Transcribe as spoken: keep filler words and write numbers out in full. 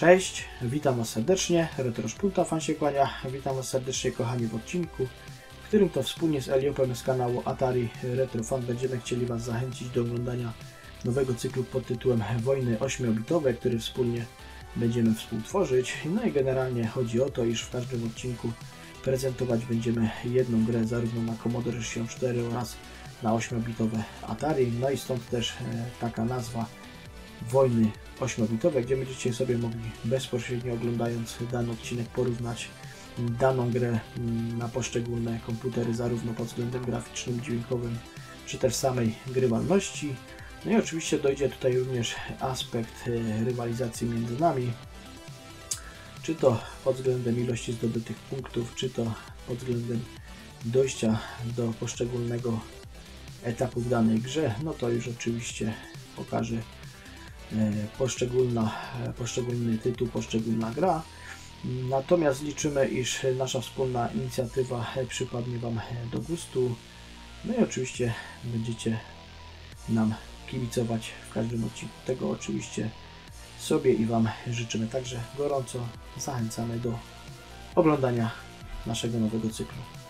Cześć, witam Was serdecznie, Retroszpulta fan się kłania. Witam Was serdecznie, kochani, w odcinku, w którym to wspólnie z Eliopem z kanału Atari Retro Fan będziemy chcieli Was zachęcić do oglądania nowego cyklu pod tytułem Wojny ośmiobitowe, który wspólnie będziemy współtworzyć. No i generalnie chodzi o to, iż w każdym odcinku prezentować będziemy jedną grę zarówno na Commodore sześćdziesiąt cztery oraz na ośmiobitowe Atari. No i stąd też taka nazwa Wojny ośmiobitowe, gdzie będziecie sobie mogli bezpośrednio oglądając dany odcinek porównać daną grę na poszczególne komputery, zarówno pod względem graficznym, dźwiękowym, czy też samej grywalności. No i oczywiście dojdzie tutaj również aspekt rywalizacji między nami, czy to pod względem ilości zdobytych punktów, czy to pod względem dojścia do poszczególnego etapu w danej grze. No to już oczywiście pokaże poszczególna, poszczególny tytuł, poszczególna gra. Natomiast liczymy, iż nasza wspólna inicjatywa przypadnie Wam do gustu. No i oczywiście będziecie nam kibicować w każdym odcinku. Tego oczywiście sobie i Wam życzymy. Także gorąco zachęcamy do oglądania naszego nowego cyklu.